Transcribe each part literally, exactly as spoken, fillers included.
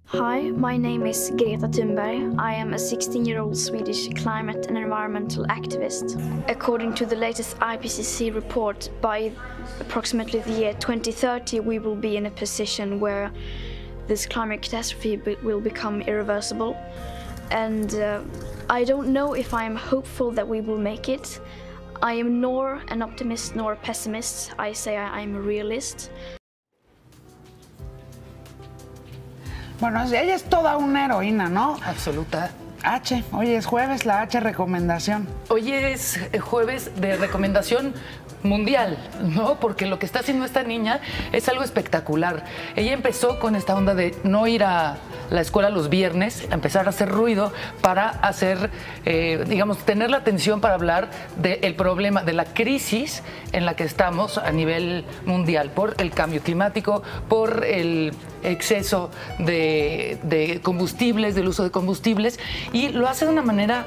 Hi, my name is Greta Thunberg. I am a sixteen-year-old Swedish climate and environmental activist. According to the latest I P C C report, by approximately the year twenty thirty, we will be in a position where this climate catastrophe will become irreversible. And uh, I don't know if I am hopeful that we will make it. I am nor an optimist nor a pessimist. I say I am a realist. Bueno, ella es toda una heroína, ¿no? Absoluta. H, hoy es jueves, la H recomendación. Hoy es jueves de recomendación mundial, ¿no? Porque lo que está haciendo esta niña es algo espectacular. Ella empezó con esta onda de no ir a la escuela los viernes, empezar a hacer ruido para hacer, eh, digamos, tener la atención para hablar del problema, de la crisis en la que estamos a nivel mundial, por el cambio climático, por el exceso de, de combustibles, del uso de combustibles, y lo hace de una manera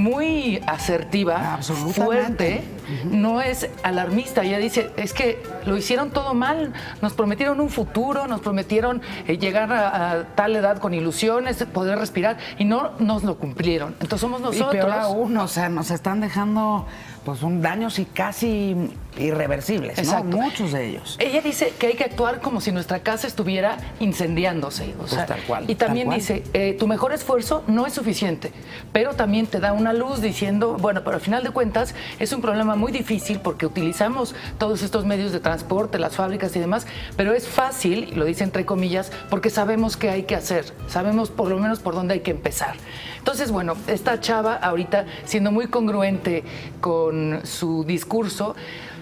muy asertiva, fuerte, uh-huh. No es alarmista. Ella dice, es que lo hicieron todo mal, nos prometieron un futuro, nos prometieron eh, llegar a, a tal edad con ilusiones, poder respirar, y no nos lo cumplieron. Entonces somos nosotros. Y peor aún, o sea, nos están dejando pues un daños y casi irreversibles, ¿no? Exacto. Muchos de ellos. Ella dice que hay que actuar como si nuestra casa estuviera incendiándose. O sea, pues tal cual. Y también tal cual. dice, eh, tu mejor esfuerzo no es suficiente, pero también te da una luz diciendo, bueno, pero al final de cuentas es un problema muy difícil porque utilizamos todos estos medios de transporte, las fábricas y demás, pero es fácil, lo dice entre comillas, porque sabemos qué hay que hacer, sabemos por lo menos por dónde hay que empezar. Entonces, bueno, esta chava ahorita, siendo muy congruente con su discurso,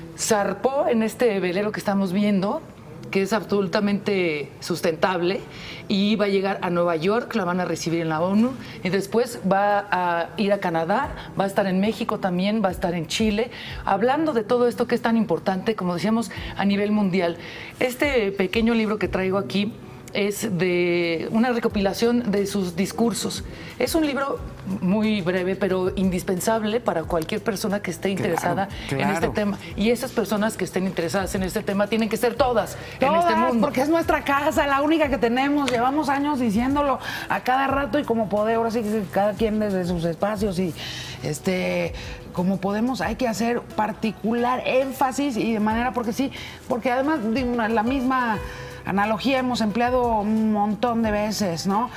zarpó en este velero que estamos viendo, que es absolutamente sustentable, y va a llegar a Nueva York, la van a recibir en la ONU, y después va a ir a Canadá, va a estar en México también, va a estar en Chile, hablando de todo esto que es tan importante, como decíamos, a nivel mundial. Este pequeño libro que traigo aquí es de una recopilación de sus discursos. Es un libro muy breve, pero indispensable para cualquier persona que esté interesada claro, claro. en este tema. Y esas personas que estén interesadas en este tema tienen que ser todas, todas en este mundo. Porque es nuestra casa, la única que tenemos. Llevamos años diciéndolo a cada rato y como podemos, ahora sí que cada quien desde sus espacios y este... como podemos, hay que hacer particular énfasis y de manera, porque sí, porque además la misma analogía hemos empleado un montón de veces, ¿no?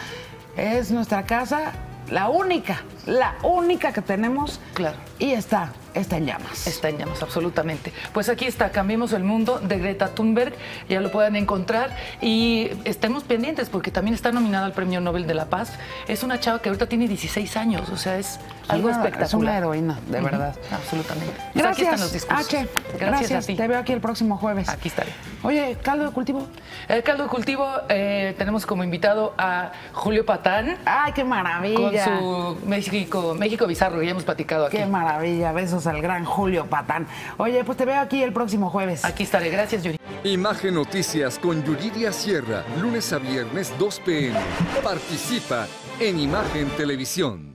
Es nuestra casa, la única, la única que tenemos. Claro. Y está, está en llamas. Está en llamas, absolutamente. Pues aquí está, Cambiemos el Mundo, de Greta Thunberg. Ya lo pueden encontrar y estemos pendientes porque también está nominada al Premio Nobel de la Paz. Es una chava que ahorita tiene dieciséis años, o sea, es algo una, espectacular. Es una heroína, de uh-huh. verdad. Absolutamente. Pues Gracias, aquí están los discursos. H. Gracias, Gracias, a ti. Te veo aquí el próximo jueves. Aquí estaré. Oye, ¿caldo de cultivo? El caldo de cultivo, eh, tenemos como invitado a Julio Patán. ¡Ay, qué maravilla! Con su México, México Bizarro, que ya hemos platicado aquí. ¡Qué maravilla! Besos al gran Julio Patán. Oye, pues te veo aquí el próximo jueves. Aquí estaré. Gracias, Yuri. Imagen Noticias con Yuridia Sierra, lunes a viernes, dos p m Participa en Imagen Televisión.